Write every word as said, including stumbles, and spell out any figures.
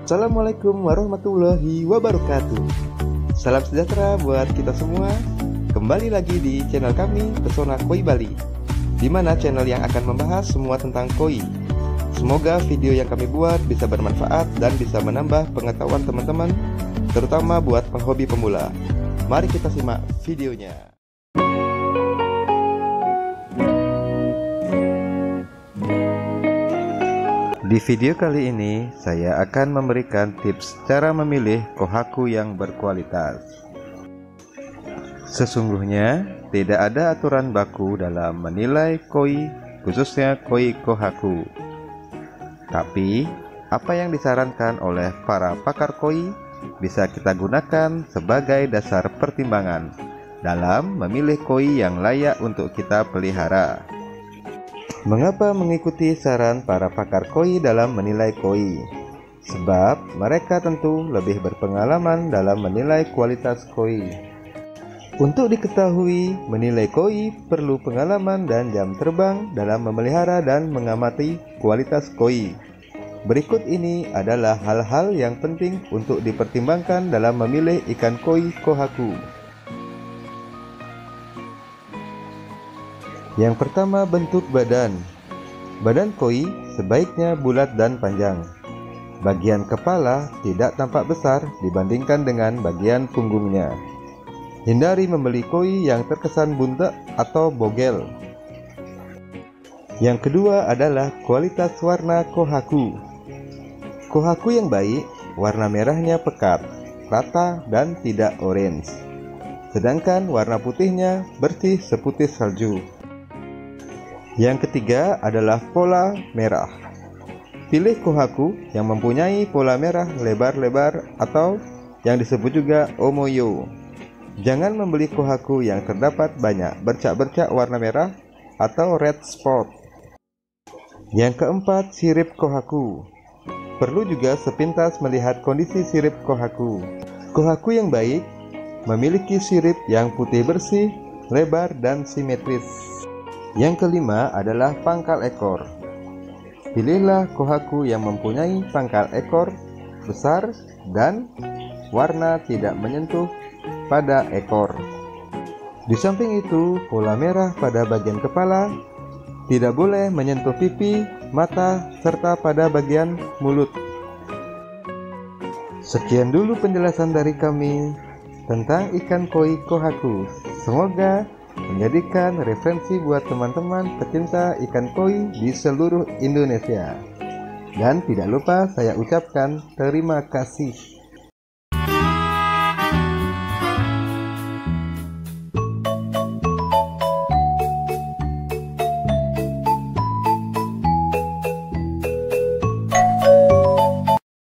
Assalamualaikum warahmatullahi wabarakatuh. Salam sejahtera buat kita semua. Kembali lagi di channel kami, Pesona Koi Bali, di mana channel yang akan membahas semua tentang koi. Semoga video yang kami buat bisa bermanfaat dan bisa menambah pengetahuan teman-teman, terutama buat penghobi pemula. Mari kita simak videonya. Di video kali ini, saya akan memberikan tips cara memilih kohaku yang berkualitas. Sesungguhnya, tidak ada aturan baku dalam menilai koi, khususnya koi kohaku. Tapi, apa yang disarankan oleh para pakar koi bisa kita gunakan sebagai dasar pertimbangan dalam memilih koi yang layak untuk kita pelihara. Mengapa mengikuti saran para pakar koi dalam menilai koi? Sebab mereka tentu lebih berpengalaman dalam menilai kualitas koi. Untuk diketahui, menilai koi perlu pengalaman dan jam terbang dalam memelihara dan mengamati kualitas koi. Berikut ini adalah hal-hal yang penting untuk dipertimbangkan dalam memilih ikan koi kohaku. Yang pertama, bentuk badan. Badan koi sebaiknya bulat dan panjang. Bagian kepala tidak tampak besar dibandingkan dengan bagian punggungnya. Hindari membeli koi yang terkesan buntek atau bogel. Yang kedua adalah kualitas warna kohaku. Kohaku yang baik, warna merahnya pekat, rata dan tidak orange. Sedangkan warna putihnya bersih seputih salju. Yang ketiga adalah pola merah. Pilih kohaku yang mempunyai pola merah lebar-lebar atau yang disebut juga omoyo. Jangan membeli kohaku yang terdapat banyak bercak-bercak warna merah atau red spot. Yang keempat, sirip kohaku. Perlu juga sepintas melihat kondisi sirip kohaku. Kohaku yang baik memiliki sirip yang putih bersih, lebar dan simetris. Yang kelima adalah pangkal ekor. Pilihlah kohaku yang mempunyai pangkal ekor besar dan warna tidak menyentuh pada ekor. Di samping itu, pola merah pada bagian kepala tidak boleh menyentuh pipi, mata, serta pada bagian mulut. Sekian dulu penjelasan dari kami tentang ikan koi kohaku. Semoga menjadikan referensi buat teman-teman pecinta ikan koi di seluruh Indonesia. Dan tidak lupa saya ucapkan terima kasih.